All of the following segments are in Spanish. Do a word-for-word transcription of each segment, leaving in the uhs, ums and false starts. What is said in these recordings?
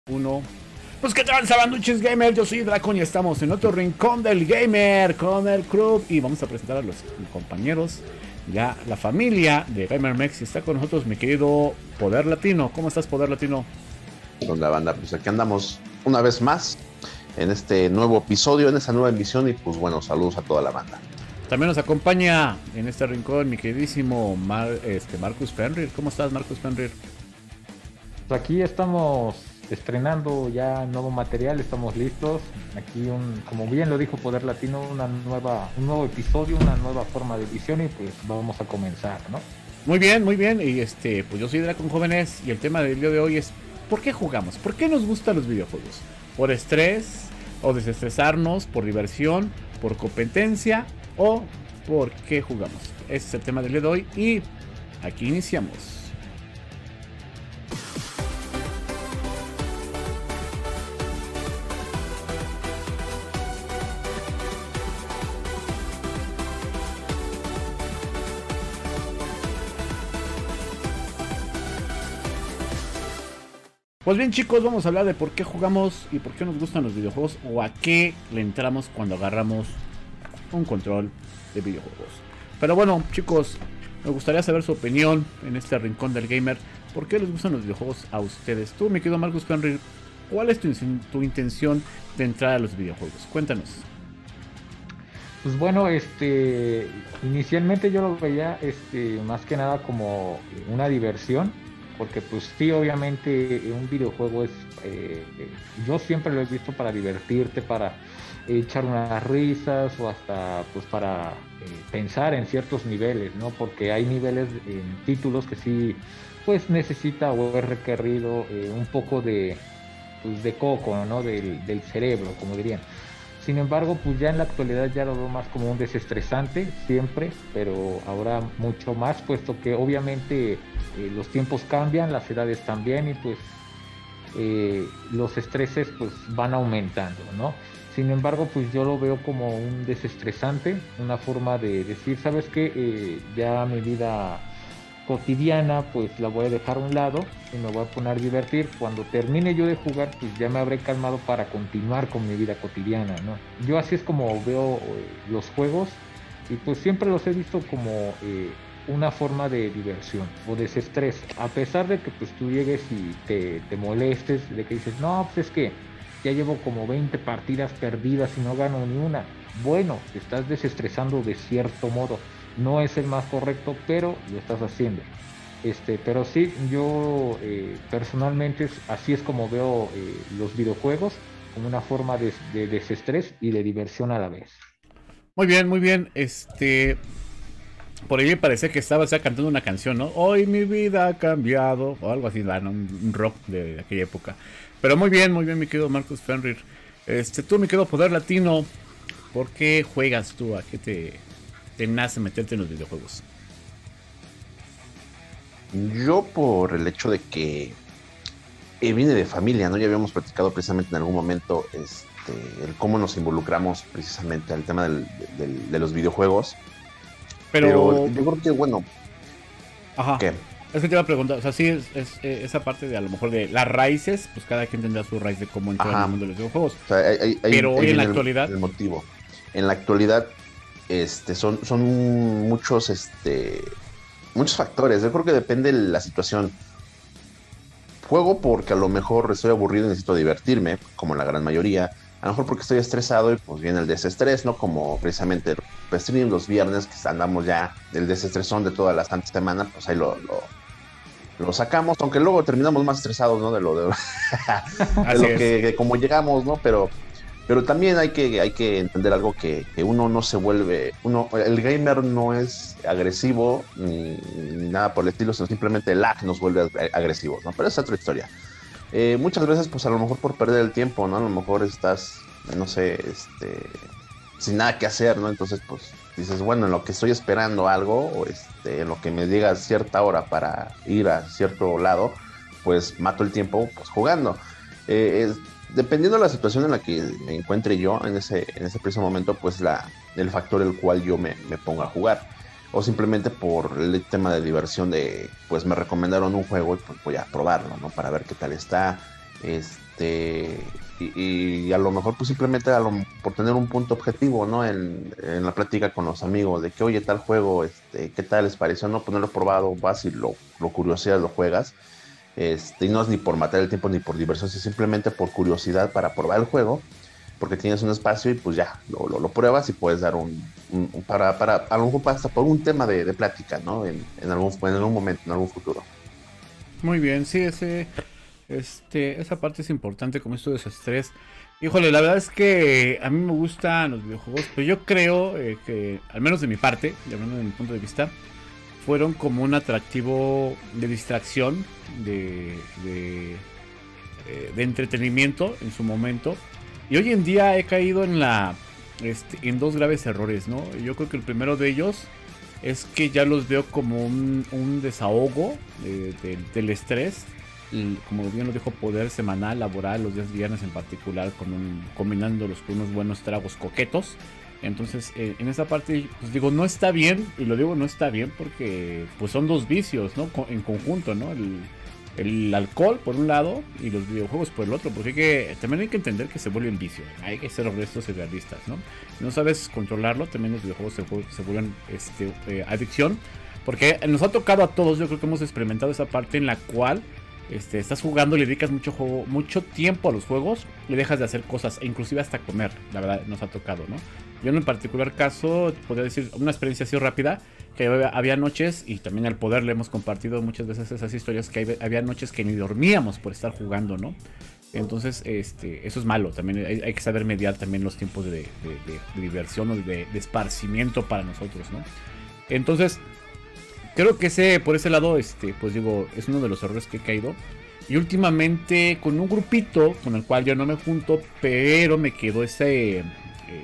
Uno. Pues qué tal, sabanduches gamer, yo soy Dracon y estamos en otro rincón del gamer con el club y vamos a presentar a los compañeros, ya la familia de GamerMex. Y está con nosotros mi querido Poder Latino. ¿Cómo estás, Poder Latino? Onda banda, pues aquí andamos una vez más en este nuevo episodio, en esta nueva emisión y pues bueno, saludos a toda la banda. También nos acompaña en este rincón mi queridísimo Mar, este, Marcus Fenrir. ¿Cómo estás, Marcus Fenrir? Pues aquí estamos estrenando ya nuevo material, estamos listos. Aquí, un, como bien lo dijo Poder Latino, una nueva, un nuevo episodio, una nueva forma de edición y pues vamos a comenzar, ¿no? Muy bien, muy bien. Y este, pues yo soy Dracon Jóvenes y el tema del día de hoy es ¿por qué jugamos? ¿Por qué nos gustan los videojuegos? ¿Por estrés? ¿O desestresarnos? ¿Por diversión? ¿Por competencia? ¿O por qué jugamos? Ese es el tema del día de hoy y aquí iniciamos. Pues bien, chicos, vamos a hablar de por qué jugamos y por qué nos gustan los videojuegos o a qué le entramos cuando agarramos un control de videojuegos. Pero bueno, chicos, me gustaría saber su opinión en este rincón del gamer. ¿Por qué les gustan los videojuegos a ustedes? Tú, mi querido Marcus Fenrir, ¿cuál es tu, tu intención de entrar a los videojuegos? Cuéntanos. Pues bueno, este, inicialmente yo lo veía, este, más que nada como una diversión. Porque pues sí, obviamente un videojuego es, eh, yo siempre lo he visto para divertirte, para echar unas risas o hasta pues para eh, pensar en ciertos niveles, ¿no? Porque hay niveles en títulos que sí pues necesita o es requerido eh, un poco de, pues, de coco, ¿no? Del, del cerebro, como dirían. Sin embargo, pues ya en la actualidad ya lo veo más como un desestresante, siempre, pero ahora mucho más, puesto que obviamente eh, los tiempos cambian, las edades también y pues eh, los estreses pues van aumentando, ¿no? Sin embargo, pues yo lo veo como un desestresante, una forma de decir, ¿sabes qué? Eh, ya mi vida cotidiana pues la voy a dejar a un lado y me voy a poner a divertir. Cuando termine yo de jugar pues ya me habré calmado para continuar con mi vida cotidiana, ¿no? Yo así es como veo eh, los juegos y pues siempre los he visto como eh, una forma de diversión o desestrés, a pesar de que pues tú llegues y te, te molestes, de que dices, no, pues es que ya llevo como veinte partidas perdidas y no gano ni una. Bueno, te estás desestresando de cierto modo. No es el más correcto, pero lo estás haciendo. Este, pero sí, yo eh, personalmente así es como veo eh, los videojuegos, como una forma de, de desestrés y de diversión a la vez. Muy bien, muy bien. Este, por ahí me parecía que estaba, o sea, cantando una canción, ¿no? Hoy mi vida ha cambiado o algo así, ¿no? Un, un rock de, de aquella época. Pero muy bien, muy bien, mi querido Marcus Fenrir. Este, tú, mi querido Poder Latino, ¿por qué juegas tú? ¿A qué te te nace meterte en los videojuegos? Yo por el hecho de que eh, vine de familia, ¿no? Ya habíamos platicado precisamente en algún momento este, el cómo nos involucramos precisamente al tema del, del, de los videojuegos. Pero, Pero yo creo que, bueno... Ajá. ¿Qué? Es que te iba a preguntar, o sea, sí, es, es, es esa parte de a lo mejor de las raíces, pues cada quien tendrá su raíz de cómo entrar en el mundo de los videojuegos. O sea, hay, hay, Pero hay, hoy en la el, actualidad... El motivo. En la actualidad... Este, son, son muchos, este, muchos factores. Yo creo que depende de la situación. Juego porque a lo mejor estoy aburrido y necesito divertirme, como la gran mayoría. A lo mejor porque estoy estresado y pues viene el desestrés, ¿no? Como precisamente el stream los viernes, que andamos ya el desestresón de toda la santa semana, pues ahí lo, lo, lo sacamos, aunque luego terminamos más estresados, ¿no? De lo, de, de lo que, que como llegamos, ¿no? Pero... Pero también hay que, hay que entender algo que, que uno no se vuelve, uno, el gamer no es agresivo ni, ni nada por el estilo, sino simplemente el lag nos vuelve agresivos, ¿no? Pero esa es otra historia. Eh, muchas veces, pues a lo mejor por perder el tiempo, ¿no? A lo mejor estás, no sé, este, sin nada que hacer, ¿no? Entonces, pues dices, bueno, en lo que estoy esperando algo, o este, en lo que me diga cierta hora para ir a cierto lado, pues mato el tiempo, pues jugando. Eh, es, Dependiendo de la situación en la que me encuentre yo en ese, en ese preciso momento, pues la, el factor el cual yo me, me pongo a jugar. o simplemente por el tema de diversión de, pues me recomendaron un juego y pues voy a probarlo, ¿no? Para ver qué tal está. Este, y, y a lo mejor pues simplemente a lo, por tener un punto objetivo, ¿no? En, en la plática con los amigos, de que oye, tal juego, este, ¿qué tal les pareció? No, pues no lo he probado, vas y lo, lo curioseas, lo juegas. Este, y no es ni por matar el tiempo ni por diversión, es simplemente por curiosidad para probar el juego, porque tienes un espacio y pues ya, lo, lo, lo pruebas y puedes dar un, un para, para, a lo mejor hasta por un tema de, de plática, ¿no? En, en, algún, en algún momento, en algún futuro. Muy bien, sí, ese, este, esa parte es importante, como esto de estrés. Híjole, la verdad es que a mí me gustan los videojuegos, pero yo creo eh, que, al menos de mi parte, y hablando de mi punto de vista, fueron como un atractivo de distracción, de, de, eh, de entretenimiento en su momento. Y hoy en día he caído en la este, en dos graves errores, ¿no? Yo creo que el primero de ellos es que ya los veo como un, un desahogo de, de, del estrés. Y como bien lo dijo, poder semanal, laboral, los días viernes en particular, con un, combinándolos con unos buenos tragos coquetos. Entonces, eh, en esa parte, pues digo, no está bien, y lo digo no está bien porque pues son dos vicios, ¿no? En conjunto, ¿no? El, el alcohol por un lado y los videojuegos por el otro, porque hay que, también hay que entender que se vuelve un vicio, hay que ser honestos y realistas, ¿no? Si no sabes controlarlo, también los videojuegos se, se vuelven este, eh, adicción, porque nos ha tocado a todos, yo creo que hemos experimentado esa parte en la cual Este, estás jugando y le dedicas mucho juego, mucho tiempo a los juegos y dejas de hacer cosas, e inclusive hasta comer, la verdad nos ha tocado, ¿no? Yo en un particular caso, podría decir una experiencia así rápida, que había, había noches, y también al poder le hemos compartido muchas veces esas historias, que hay, había noches que ni dormíamos por estar jugando, ¿no? Entonces, este, eso es malo, también hay, hay que saber mediar también los tiempos de, de, de, de diversión o de, de esparcimiento para nosotros, ¿no? Entonces, creo que ese, por ese lado, este, pues digo, es uno de los errores que he caído. Y últimamente con un grupito con el cual yo no me junto, pero me quedó ese, eh,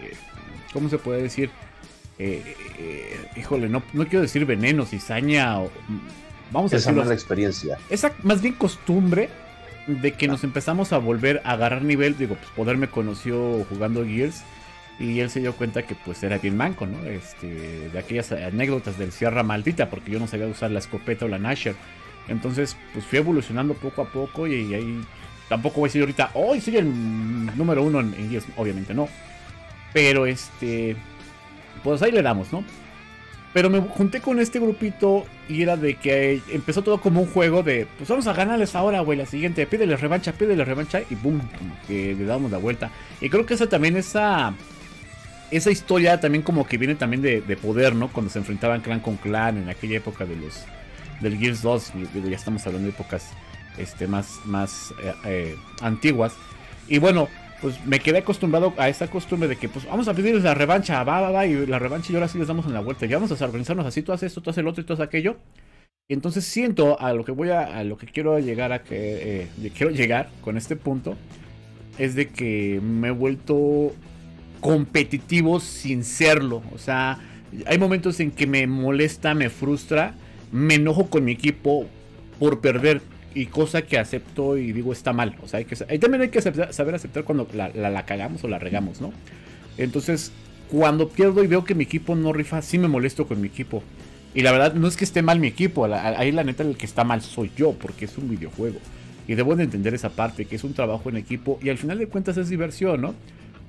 ¿cómo se puede decir? Eh, eh, híjole, no, no quiero decir veneno, cizaña, o, vamos a esa decirlo, mala experiencia. Esa más bien costumbre de que nos empezamos a volver a agarrar nivel. Digo, pues Poder me conoció jugando Gears. Y él se dio cuenta que pues era bien manco, ¿no? Este, de aquellas anécdotas del Sierra Maldita, porque yo no sabía usar la escopeta o la Nasher. Entonces, pues fui evolucionando poco a poco, y, y ahí tampoco voy a decir ahorita, hoy oh, soy el número uno en, en Gears, obviamente no. Pero este, pues ahí le damos, ¿no? Pero me junté con este grupito y era de que empezó todo como un juego de, pues vamos a ganarles ahora, güey, la siguiente, pídele revancha, pídele revancha, y boom, que le damos la vuelta. Y creo que esa también, esa... Esa historia también como que viene también de, de Poder, ¿no? Cuando se enfrentaban clan con clan en aquella época de los del Gears dos. Ya estamos hablando de épocas este, más, más eh, eh, antiguas. Y bueno, pues me quedé acostumbrado a esa costumbre de que pues vamos a pedirles la revancha, va, va, va, y la revancha y ahora sí les damos en la vuelta. Ya vamos a organizarnos así, tú haces esto, tú haces el otro y tú haces aquello. Y entonces siento a lo que voy a, a lo que quiero llegar a que eh, quiero llegar con este punto es de que me he vuelto competitivo sin serlo. O sea, hay momentos en que me molesta, me frustra, me enojo con mi equipo por perder, y cosa que acepto y digo está mal. O sea, hay que, ahí también hay que aceptar, saber aceptar cuando la, la, la cagamos o la regamos, ¿no? Entonces, cuando pierdo y veo que mi equipo no rifa, sí me molesto con mi equipo. Y la verdad no es que esté mal mi equipo, ahí la neta el que está mal soy yo, porque es un videojuego. Y debo de entender esa parte, que es un trabajo en equipo y al final de cuentas es diversión, ¿no?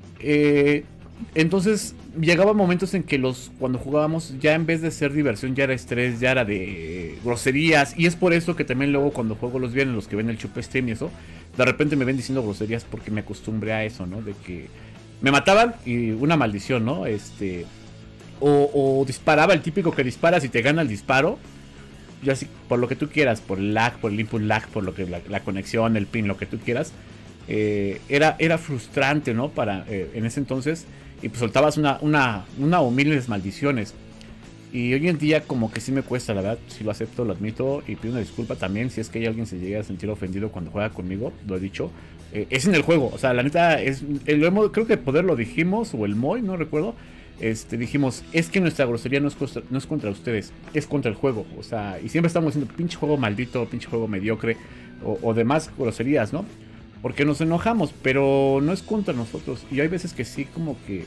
Eh, entonces llegaba momentos en que los cuando jugábamos ya en vez de ser diversión ya era estrés, ya era de groserías. Y es por eso que también luego cuando juego los viernes, los que ven el Chupe Stream y eso, de repente me ven diciendo groserías porque me acostumbré a eso, ¿no? De que me mataban y una maldición, ¿no? Este... O, o disparaba, el típico que disparas y te gana el disparo. Ya así, por lo que tú quieras, por el lag, por el input lag, por lo que la, la conexión, el pin, lo que tú quieras. Eh, era, era frustrante, ¿no? Para, eh, en ese entonces. Y pues soltabas una, una, una o miles maldiciones. Y hoy en día como que sí me cuesta, la verdad. Sí lo acepto, lo admito. Y pido una disculpa también si es que hay alguien se llega a sentir ofendido cuando juega conmigo. Lo he dicho. Eh, es en el juego. O sea, la neta, es, el, creo que Poder lo dijimos. O el Moy, no recuerdo. Este, dijimos, es que nuestra grosería no es, contra, no es contra ustedes, es contra el juego. O sea, y siempre estamos diciendo, pinche juego maldito, pinche juego mediocre, o, o demás groserías, ¿no? Porque nos enojamos, pero no es contra nosotros. Y hay veces que sí, como que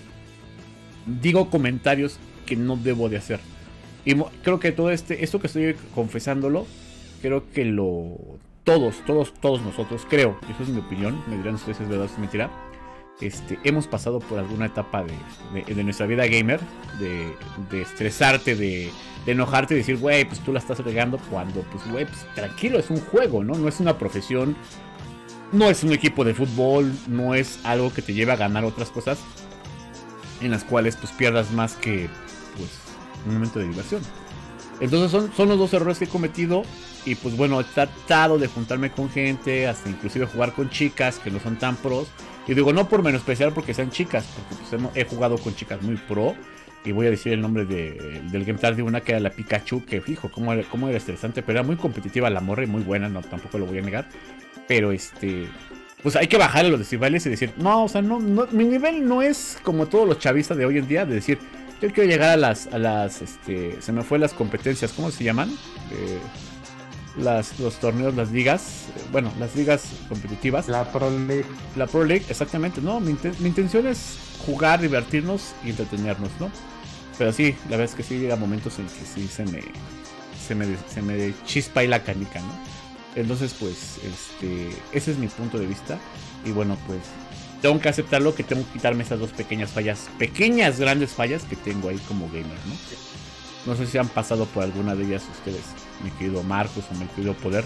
digo comentarios que no debo de hacer. Y creo que todo este, esto que estoy confesándolo, creo que lo todos, todos, todos nosotros, creo, y eso es mi opinión, me dirán ustedes si es verdad o si es mentira, este, hemos pasado por alguna etapa de, de, de nuestra vida gamer, de, de estresarte, de, de enojarte y decir, güey, pues tú la estás regando cuando, pues, güey, pues tranquilo, es un juego, ¿no? No es una profesión, no es un equipo de fútbol, no es algo que te lleve a ganar otras cosas en las cuales, pues, pierdas más que, pues, un momento de diversión. Entonces son, son los dos errores que he cometido. Y pues bueno, he tratado de juntarme con gente, hasta inclusive jugar con chicas que no son tan pros. Y digo, no por menospreciar porque sean chicas, porque pues he jugado con chicas muy pro. Y voy a decir el nombre de, del Game Tard de una que era la Pikachu, que fijo, cómo era, cómo era estresante, pero era muy competitiva la morra y muy buena, no, tampoco lo voy a negar. Pero este, pues hay que bajarle los decibeles y decir, no, o sea, no, no, mi nivel no es como todos los chavistas de hoy en día, de decir, yo quiero llegar a las, a las, este, se me fue las competencias, ¿cómo se llaman? Eh... Las, los torneos, las ligas, bueno, las ligas competitivas. La Pro League. La Pro League, exactamente, ¿no? Mi, mi intención es jugar, divertirnos y entretenernos, ¿no? Pero sí, la verdad es que sí llega momentos en que sí se me, se me, se me chispa y la canica, ¿no? Entonces, pues, este, ese es mi punto de vista. Y bueno, pues, tengo que aceptarlo, que tengo que quitarme esas dos pequeñas fallas, pequeñas, grandes fallas que tengo ahí como gamer, ¿no? No sé si han pasado por alguna de ellas ustedes, mi querido Marcos o mi querido Poder.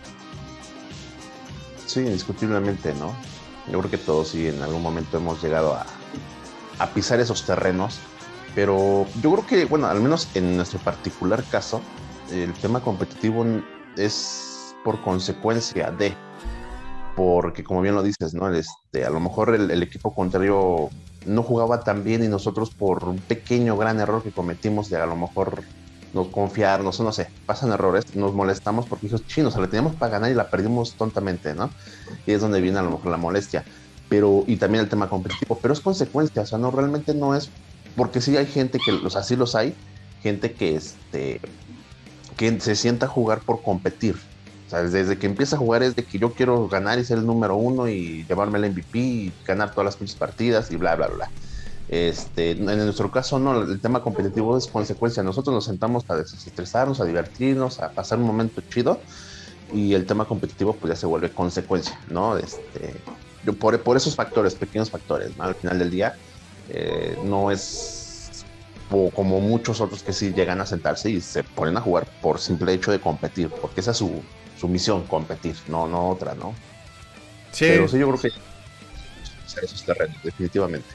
Sí, indiscutiblemente, ¿no? Yo creo que todos sí en algún momento hemos llegado a, a pisar esos terrenos, pero yo creo que, bueno, al menos en nuestro particular caso, el tema competitivo es por consecuencia de, porque como bien lo dices, ¿no? Este, a lo mejor el, el equipo contrario no jugaba tan bien y nosotros por un pequeño gran error que cometimos de a lo mejor no confiarnos, no sé, pasan errores, nos molestamos porque hijos chinos, o sea, la teníamos para ganar y la perdimos tontamente, ¿no? Y es donde viene a lo mejor la molestia, pero, y también el tema competitivo, pero es consecuencia, o sea, no, realmente no es, porque sí hay gente que, o sea, sí los hay, gente que, este, que se sienta a jugar por competir. O sea, desde que empieza a jugar es de que yo quiero ganar y ser el número uno y llevarme el M V P y ganar todas las pinches partidas y bla, bla, bla. Este, en nuestro caso, no, el tema competitivo es consecuencia. Nosotros nos sentamos a desestresarnos, a divertirnos, a pasar un momento chido y el tema competitivo pues ya se vuelve consecuencia, ¿no? Este, yo por, por esos factores, pequeños factores, ¿no? Al final del día eh, no es o como muchos otros que sí llegan a sentarse y se ponen a jugar por simple hecho de competir, porque esa es su su misión, competir, no, no otra, ¿no? Sí. Pero sí, yo creo que esos terrenos, definitivamente.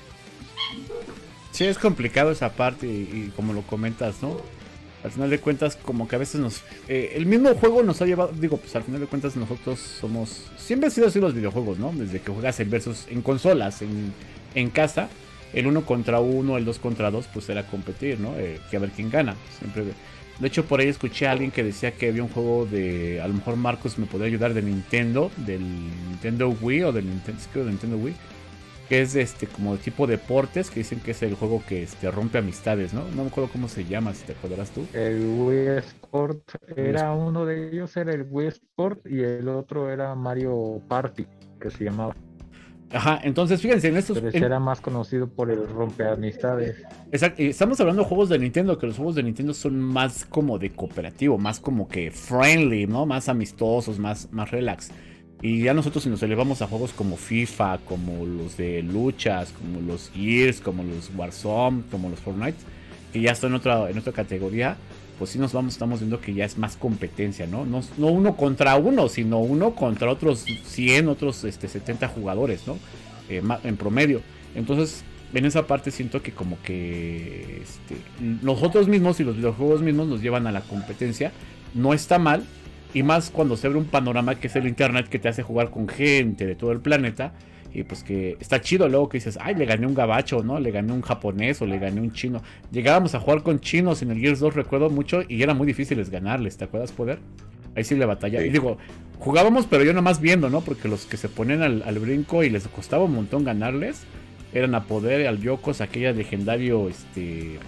Sí, es complicado esa parte y, y como lo comentas, ¿no? Al final de cuentas, como que a veces nos... Eh, el mismo juego nos ha llevado... Digo, pues al final de cuentas nosotros somos... Siempre han sido así los videojuegos, ¿no? Desde que juegas el versus en consolas, en, en casa, el uno contra uno, el dos contra dos, pues era competir, ¿no? Eh, que a ver quién gana. Siempre... De hecho, por ahí escuché a alguien que decía que había un juego de... A lo mejor Marcos me podría ayudar, de Nintendo, del Nintendo Wii o del Nintendo, creo, de Nintendo Wii, que es este como de tipo deportes, que dicen que es el juego que este, rompe amistades, ¿no? No me acuerdo cómo se llama, si te acordarás tú. El Wii Sport era uno de ellos, era el Wii Sport y el otro era Mario Party, que se llamaba. Ajá, entonces fíjense en estos... Pero ese en... era más conocido por el rompeamistades. Exacto, estamos hablando de juegos de Nintendo, que los juegos de Nintendo son más como de cooperativo, más como que friendly, ¿no? Más amistosos, más, más relax. Y ya nosotros si nos elevamos a juegos como FIFA, como los de luchas, como los Gears, como los Warzone, como los Fortnite, que ya están en otra, en otra categoría, pues sí nos vamos, estamos viendo que ya es más competencia, ¿no? No, no uno contra uno, sino uno contra otros cien, otros este, setenta jugadores, ¿no? Eh, en promedio. Entonces, en esa parte siento que como que este, nosotros mismos y los videojuegos mismos nos llevan a la competencia. No está mal, y más cuando se abre un panorama que es el internet, que te hace jugar con gente de todo el planeta. Y pues que está chido luego que dices, ay, le gané un gabacho, ¿no? Le gané un japonés o le gané un chino. Llegábamos a jugar con chinos en el Gears dos, recuerdo mucho, y era muy difícil ganarles, ¿te acuerdas, Poder? Ahí sí le batalla. Sí. Y digo, jugábamos, pero yo nada más viendo, ¿no? Porque los que se ponen al, al brinco y les costaba un montón ganarles, eran a Poder, al Yokos, aquella legendario, este...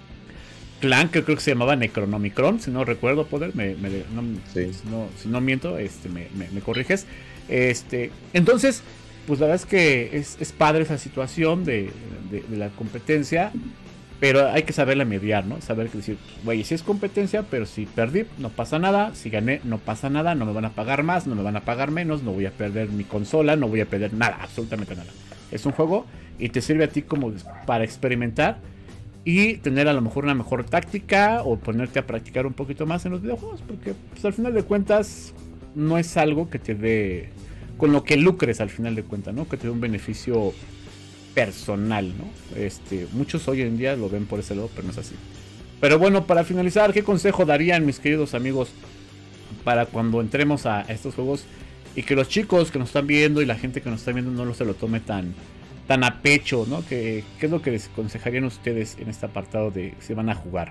clan que creo que se llamaba Necronomicron, si no recuerdo, Poder, me, me, no, sí. si, no, si no miento, este, me, me, me corriges. Este, entonces... pues la verdad es que es, es padre esa situación de, de, de la competencia, Pero hay que saberla mediar, ¿no? Saber que decir, güey, si es competencia, pero si perdí, no pasa nada. Si gané, no pasa nada. No me van a pagar más, no me van a pagar menos. No voy a perder mi consola, no voy a perder nada, absolutamente nada. Es un juego y te sirve a ti como para experimentar y tener a lo mejor una mejor táctica o ponerte a practicar un poquito más en los videojuegos. Porque pues, al final de cuentas no es algo que te dé, con lo que lucres al final de cuentas, ¿no? Que te dé un beneficio personal, ¿no? Este, muchos hoy en día lo ven por ese lado, pero no es así. Pero bueno, para finalizar, ¿qué consejo darían mis queridos amigos para cuando entremos a estos juegos y que los chicos que nos están viendo y la gente que nos está viendo no se lo tome tan, tan a pecho, ¿no? ¿Qué, qué es lo que les aconsejarían ustedes en este apartado de si van a jugar?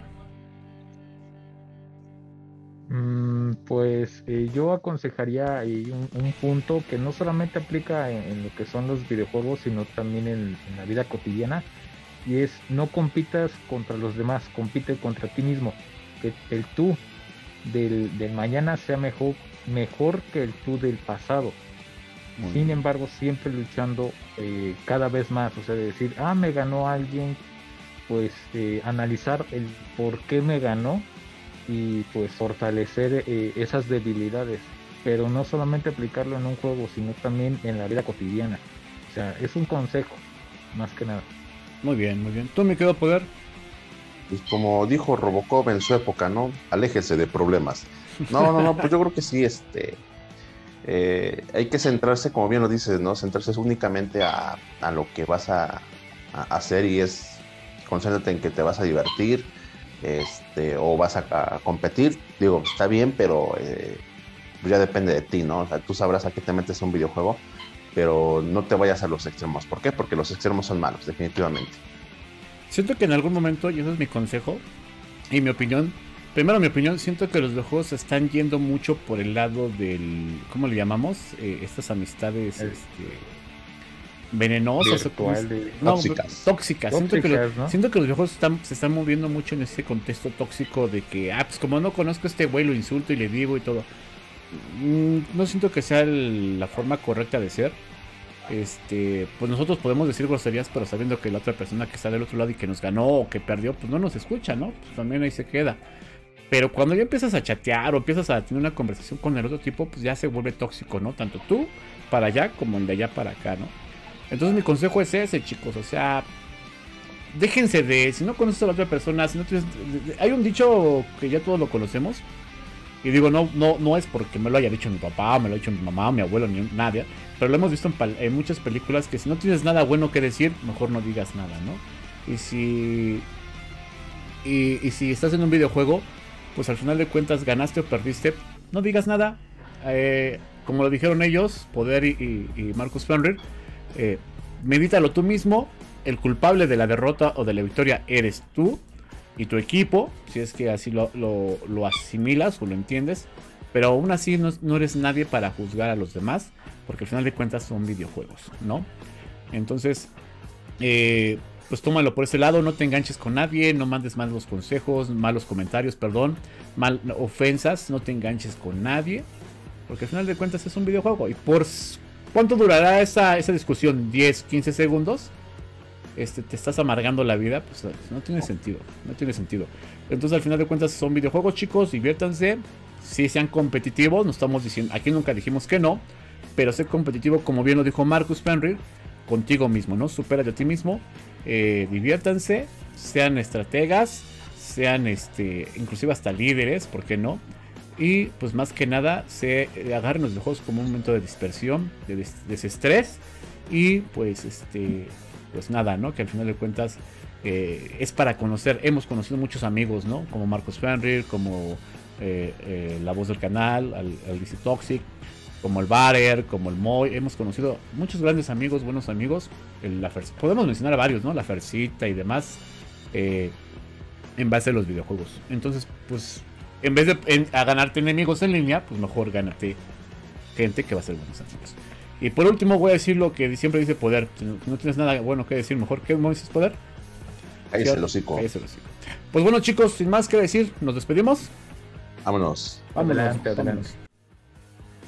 Mm, pues eh, yo aconsejaría eh, un, un punto que no solamente aplica en, en lo que son los videojuegos, sino también en, en la vida cotidiana, y es no compitas contra los demás, compite contra ti mismo, que el tú del, del mañana sea mejor, mejor que el tú del pasado. Muy Sin bien. embargo, siempre luchando eh, cada vez más, o sea, de decir, ah, me ganó alguien, pues eh, analizar el por qué me ganó y pues fortalecer eh, esas debilidades, pero no solamente aplicarlo en un juego, sino también en la vida cotidiana. O sea, es un consejo, más que nada. Muy bien, muy bien. ¿Tú me quedo poder? Pues como dijo Robocop en su época, ¿no? Aléjese de problemas. No, no, no, pues yo creo que sí, este... Eh, hay que centrarse, como bien lo dices, ¿no? Centrarse únicamente a, a lo que vas a, a hacer y es... Concéntrate en que te vas a divertir, este, o vas a, a competir. Digo, está bien, pero eh, ya depende de ti, ¿no? O sea, tú sabrás a qué te metes en un videojuego, pero no te vayas a los extremos. ¿Por qué? Porque los extremos son malos, definitivamente. Siento que en algún momento, y eso es mi consejo y mi opinión, primero mi opinión, siento que los videojuegos se están yendo mucho por el lado del, ¿cómo le llamamos? Eh, estas amistades, el... este... venenosas, virtual, de... no, tóxicas. tóxicas. Siento, tóxicas, que lo, ¿no? siento que los videojuegos están, se están moviendo mucho en ese contexto tóxico de que, ah, pues como no conozco a este güey, lo insulto y le digo y todo. No siento que sea el, la forma correcta de ser. Este, pues nosotros podemos decir groserías, pero sabiendo que la otra persona que está del otro lado y que nos ganó o que perdió, pues no nos escucha, ¿no? Pues también ahí se queda. Pero cuando ya empiezas a chatear o empiezas a tener una conversación con el otro tipo, pues ya se vuelve tóxico, ¿no? Tanto tú para allá como el de allá para acá, ¿no? Entonces mi consejo es ese, chicos, o sea, déjense de, si no conoces a la otra persona, si no tienes, hay un dicho que ya todos lo conocemos, y digo, no, no, no es porque me lo haya dicho mi papá, me lo ha dicho mi mamá, mi abuelo, ni nadie, pero lo hemos visto en, en muchas películas que si no tienes nada bueno que decir, mejor no digas nada, ¿no? Y si, y, y si estás en un videojuego, pues al final de cuentas ganaste o perdiste, no digas nada, eh, como lo dijeron ellos, Poder y, y, y Marcus Fenrir. Eh, medítalo tú mismo. El culpable de la derrota o de la victoria eres tú y tu equipo, si es que así lo, lo, lo asimilas o lo entiendes. Pero aún así no, no eres nadie para juzgar a los demás, porque al final de cuentas son videojuegos, ¿no? Entonces, eh, pues tómalo por ese lado. No te enganches con nadie, no mandes malos consejos, malos comentarios, perdón, mal, ofensas. No te enganches con nadie, porque al final de cuentas es un videojuego. Y por ¿cuánto durará esa, esa discusión? ¿diez, quince segundos? Este, te estás amargando la vida, pues no tiene sentido, no tiene sentido. Entonces al final de cuentas son videojuegos, chicos, diviértanse. Si sean competitivos, no estamos diciendo, aquí nunca dijimos que no, pero sé competitivo, como bien lo dijo Marcus Fenrir, contigo mismo, ¿no? Supérate a ti mismo, eh, diviértanse, sean estrategas, sean este, inclusive hasta líderes, ¿por qué no? Y pues más que nada se agarren los videojuegos como un momento de dispersión, de des desestrés. Y pues este pues nada, ¿no? Que al final de cuentas eh, es para conocer. Hemos conocido muchos amigos, ¿no? Como Marcus Fenrir, como eh, eh, la voz del canal, al, al D C Toxic, como el Barer, como el Moy. Hemos conocido muchos grandes amigos, buenos amigos. El, la podemos mencionar a varios, ¿no? La Fercita y demás, eh, en base a los videojuegos. Entonces, pues en vez de en, a ganarte enemigos en línea, pues mejor gánate gente que va a ser buenos amigos. Y por último voy a decir lo que siempre dice Poder. Si no, no tienes nada bueno que decir, mejor que dices, Poder. Cállese el hocico. Cállese el hocico. Pues bueno, chicos, sin más que decir, nos despedimos. Vámonos. Vámonos. Adelante, vámonos. adelante.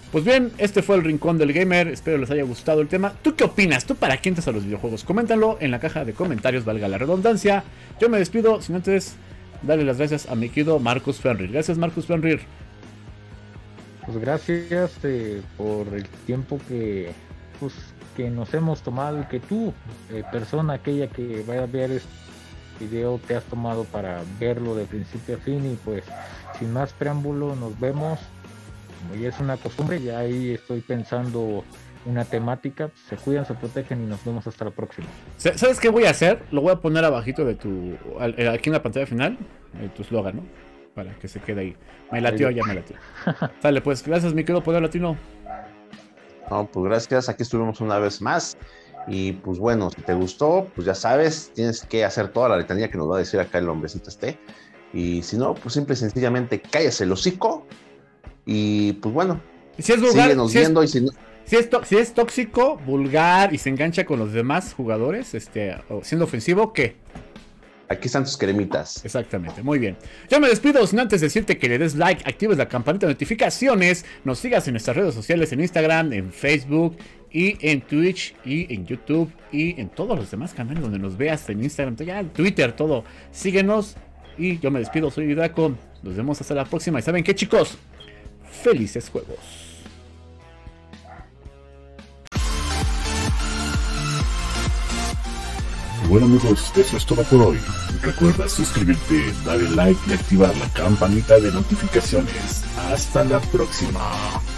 Pues bien, este fue el Rincón del Gamer, espero les haya gustado el tema. ¿Tú qué opinas? ¿Tú para quién entras a los videojuegos? Coméntalo en la caja de comentarios, valga la redundancia. Yo me despido, sin antes darle las gracias a mi querido Marcus Fenrir. Gracias, Marcus Fenrir. Pues gracias eh, por el tiempo que, pues, que nos hemos tomado y que tú, eh, persona aquella que vaya a ver este video, te has tomado para verlo de principio a fin. Y pues sin más preámbulo, nos vemos. Como ya es una costumbre, ya ahí estoy pensando una temática. Se cuidan, se protegen y nos vemos hasta la próxima. ¿Sabes qué voy a hacer? Lo voy a poner abajito de tu, aquí en la pantalla final, de tu slogan, ¿no? Para que se quede ahí. Me latió, ya me latió. Sale, pues, gracias, mi querido Poder Latino. No, pues gracias, aquí estuvimos una vez más. Y pues bueno, si te gustó, pues ya sabes, tienes que hacer toda la letanía que nos va a decir acá el hombrecito este. Y si no, pues simple y sencillamente cállese el hocico. Y pues bueno, si es vulgar, síguenos si viendo es, y si no... Si es, si es tóxico, vulgar y se engancha con los demás jugadores, este, o siendo ofensivo, ¿qué? Aquí están tus cremitas. Exactamente, muy bien. Yo me despido sin antes decirte que le des like, actives la campanita de notificaciones, nos sigas en nuestras redes sociales, en Instagram, en Facebook y en Twitch y en YouTube y en todos los demás canales donde nos veas, en Instagram, ya en Twitter, todo. Síguenos y yo me despido, soy Draco. Nos vemos hasta la próxima. ¿Y saben qué, chicos? Felices juegos. Bueno amigos, eso es todo por hoy. Recuerda suscribirte, darle like y activar la campanita de notificaciones. Hasta la próxima.